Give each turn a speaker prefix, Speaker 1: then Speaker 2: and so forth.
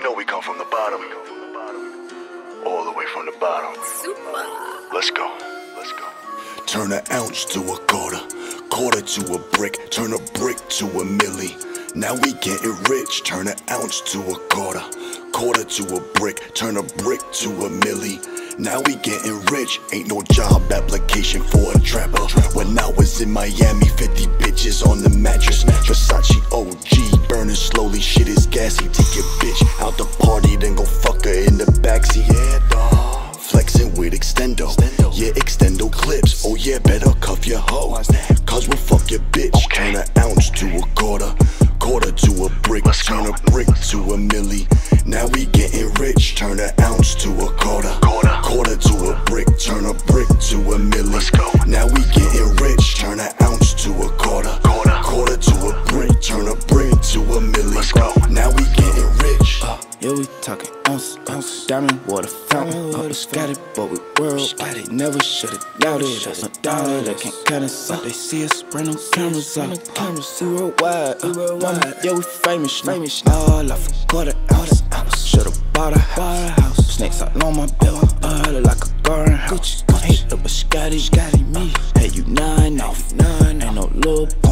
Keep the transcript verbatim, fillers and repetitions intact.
Speaker 1: know we come from the bottom. All the way from the bottom.
Speaker 2: Super.
Speaker 1: Let's go. Let's go. Turn an ounce to a quarter, quarter to a brick, turn a brick to a milli. Now we getting rich. Turn an ounce to a quarter, quarter to a brick, turn a brick to a milli. Now we getting rich. Ain't no job application for a trapper. When I was in Miami, fifty bitches on the mattress. Versace O G, burning slowly, shit is gassy. Take your bitch out the party, then go fuck her in the backseat. Yeah, dawg. Flexing with extendo, yeah, extendo clips. Oh yeah, better cuff your hoe, cause we'll fuck your bitch. Turn an ounce to a quarter, quarter to a brick, turn a brick to a milli. Now we getting rich. Turn an ounce to a quarter, quarter to a brick, turn a brick to a milli. Now we getting rich. Turn an ounce to a quarter, quarter to a brick, turn a brick to a milli. Now we getting rich.
Speaker 3: Uh, yeah, we talking ounce, ounce, diamond water fountain. Uh, scattered, but we worldwide. Never should've doubted us. No doubt they can't count us out. They see us, bring them cameras out. Uh, we worldwide, uh, mama, yeah, we famous, famous. All off a quarter ounce. Should've bought a house. Snakes all on my belt, uh, look like a garden house. Hit up a Scotty, Scotty me. Hey, you nine off, nine, ain't no little